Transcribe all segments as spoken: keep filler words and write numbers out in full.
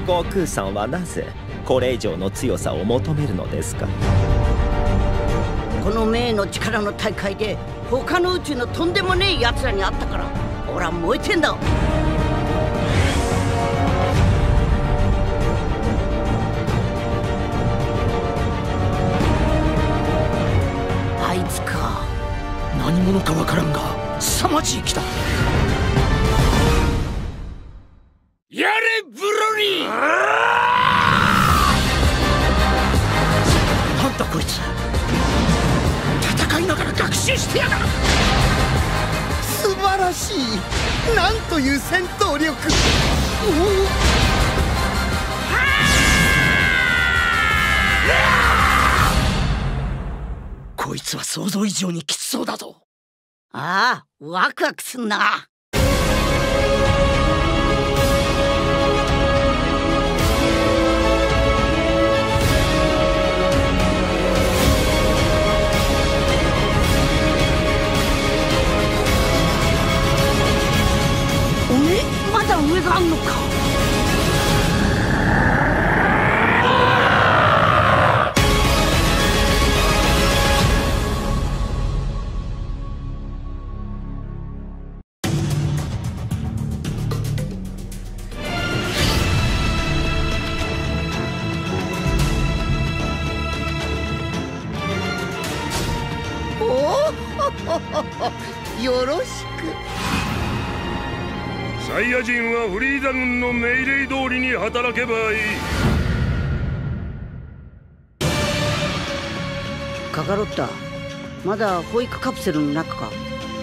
悟空さんはなぜこれ以上の強さを求めるのですか？ この冥の力の大会で他の宇宙のとんでもねえ奴らに会ったから俺は燃えてんだ。あいつか。 何者かわからんが凄まじい気だ。やれブロリー！なんだこいつ、戦いながら学習してやがる。 素晴らしい。なんという戦闘力。 こいつは想像以上にきつそうだぞ。 ああ、ワクワクすんな。おめえまだ上があんのか。 よろしく。 サイヤ人はフリーザ軍の命令通りに働けばいい。 カカロッタ、まだ保育カプセルの中か。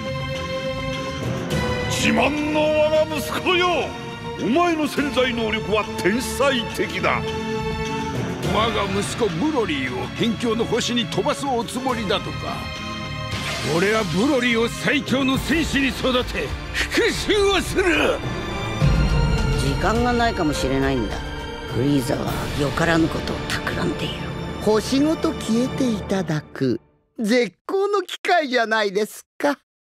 自慢の我が息子よ、お前の潜在能力は天才的だ。 我が息子ブロリーを辺境の星に飛ばすおつもりだとか。俺はブロリーを最強の戦士に育て復讐をする。 時間がないかもしれないんだ。フリーザはよからぬことを企んでいる。 星ごと消えていただく絶好の機会じゃないですか。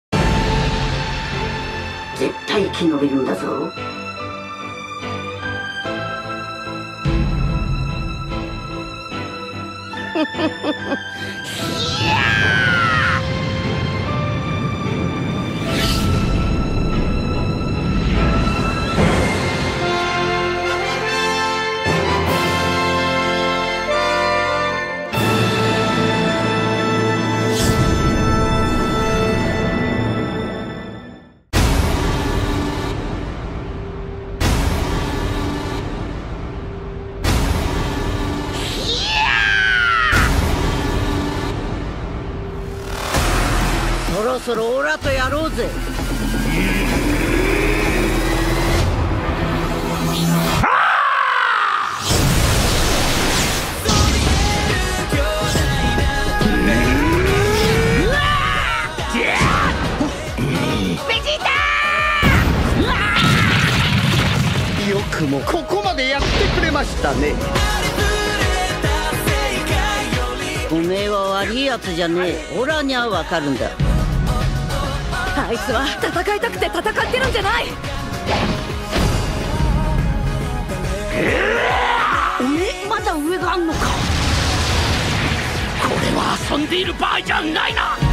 絶対生き延びるんだぞ。そろそろオラとやろうぜ。 よくもここまでやってくれましたね。 おめえは悪いやつじゃねえ。オラにはわかるんだ。 あいつは戦いたくて戦ってるんじゃない。 おめえまだ上があんのか。 これは遊んでいる場合じゃないな。